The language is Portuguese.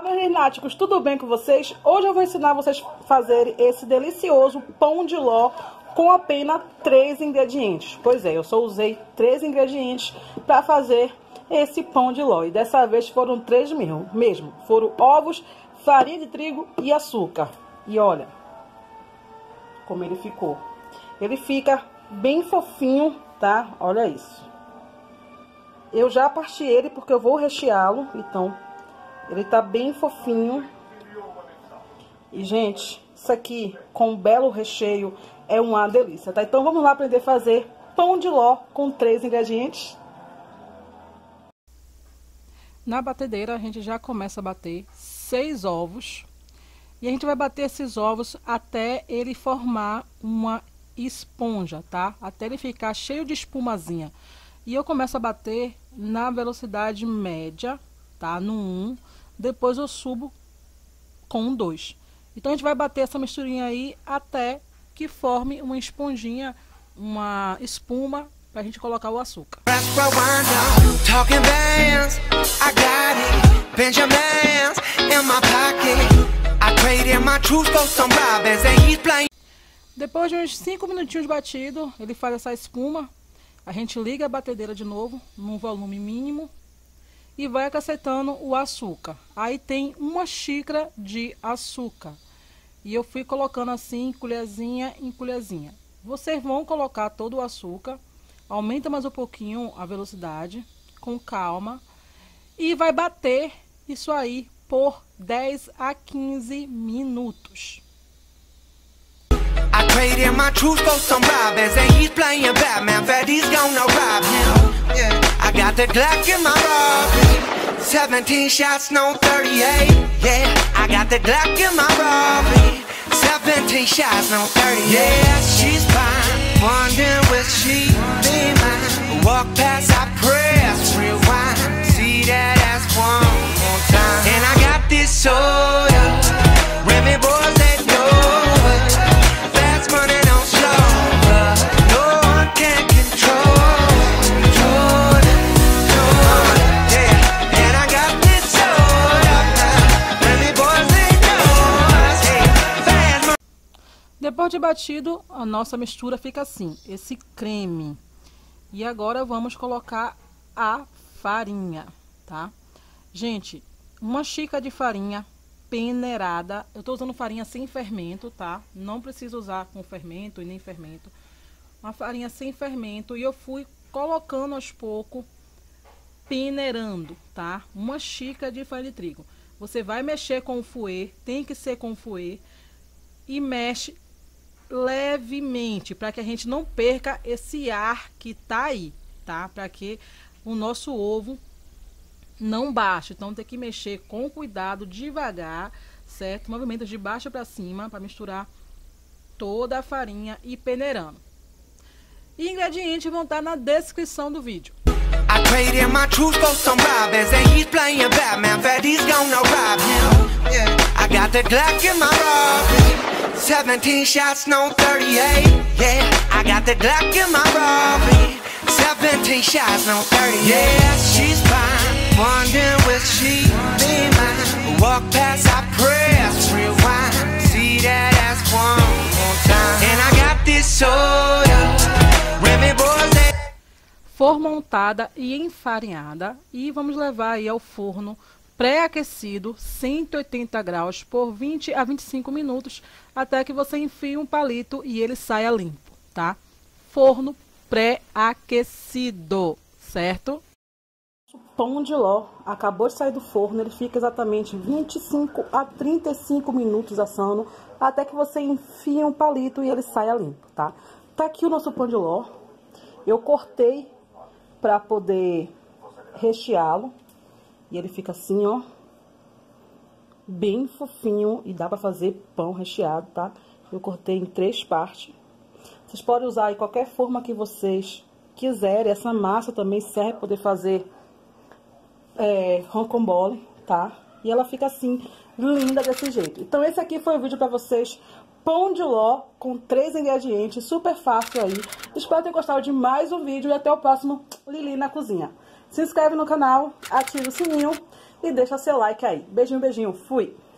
Meus lunáticos, tudo bem com vocês? Hoje eu vou ensinar vocês a fazerem esse delicioso pão de ló com apenas 3 ingredientes. Pois é, eu só usei 3 ingredientes para fazer esse pão de ló. E dessa vez foram 3 mesmo. Foram ovos, farinha de trigo e açúcar. E olha como ele ficou. Ele fica bem fofinho, tá? Olha isso. Eu já parti ele porque eu vou recheá-lo, então ele tá bem fofinho. E, gente, isso aqui com um belo recheio é uma delícia, tá? Então vamos lá aprender a fazer pão de ló com 3 ingredientes. Na batedeira a gente já começa a bater 6 ovos. E a gente vai bater esses ovos até ele formar uma esponja, tá? Até ele ficar cheio de espumazinha. E eu começo a bater na velocidade média, tá? No 1. Depois eu subo com o 2. Então a gente vai bater essa misturinha aí até que forme uma esponjinha, uma espuma, pra gente colocar o açúcar. Depois de uns 5 minutinhos batido, ele faz essa espuma. A gente liga a batedeira de novo, num volume mínimo, e vai acrescentando o açúcar. Aí tem 1 xícara de açúcar. E eu fui colocando assim, colherzinha em colherzinha. Vocês vão colocar todo o açúcar, aumenta mais um pouquinho a velocidade, com calma, e vai bater isso aí por 10 a 15 minutos. I traded my truth for some robbers, and he's playing Batman. Freddy's gonna rob him. Yeah. I got the Glock in my robbery. 17 shots, no 38. Yeah, I got the Glock in my robbery. 17 shots, no 38. Yeah, she's fine. Wondering will she be mine? Walk past, I press rewind. See that ass one more time. And I got this soda. Remy boys, they know it. Fast money don't slow, but no one can control yeah. And I got this soda. Remy boys, they know us. Hey, fast money. Depois de batido, a nossa mistura fica assim, esse creme. E agora vamos colocar a farinha, tá? Gente, 1 xícara de farinha peneirada. Eu tô usando farinha sem fermento, tá? Não precisa usar com fermento e nem fermento. Uma farinha sem fermento. E eu fui colocando aos poucos, peneirando, tá? 1 xícara de farinha de trigo. Você vai mexer com o fouet, tem que ser com o fouet. E mexe levemente, para que a gente não perca esse ar que tá aí, tá? Para que o nosso ovo não baixe. Então tem que mexer com cuidado, devagar, certo? Movimentos de baixo para cima para misturar toda a farinha e peneirando. E ingredientes vão estar na descrição do vídeo. I traded my truth for some robbers, and he's playing Batman. Freddy's gonna rob him. Yeah, I got the Glock in my robbery. 17 shots, no 38. Yeah, I got the Glock in my robbery. 17 shots, no 38. Yeah, she's fine. Wondering will she be mine? Walk past, I press rewind. See that ass one more time. And I got this soda. Remy boys, they For montada e enfarinhada, e vamos levar aí ao forno pré-aquecido 180 graus por 20 a 25 minutos, até que você enfie um palito e ele saia limpo, tá? Forno pré-aquecido, certo? O pão de ló acabou de sair do forno, ele fica exatamente 25 a 35 minutos assando, até que você enfie um palito e ele saia limpo, tá? Tá aqui o nosso pão de ló. Eu cortei para poder recheá-lo. E ele fica assim, ó. Bem fofinho. E dá para fazer pão recheado, tá? Eu cortei em 3 partes. Vocês podem usar aí qualquer forma que vocês quiserem. Essa massa também serve para poder fazer rocambole, tá? E ela fica assim, linda desse jeito. Então esse aqui foi o vídeo para vocês. Pão de ló com 3 ingredientes, super fácil aí. Espero ter gostado de mais um vídeo e até o próximo Lili na Cozinha. Se inscreve no canal, ativa o sininho e deixa seu like aí. Beijinho, beijinho, fui!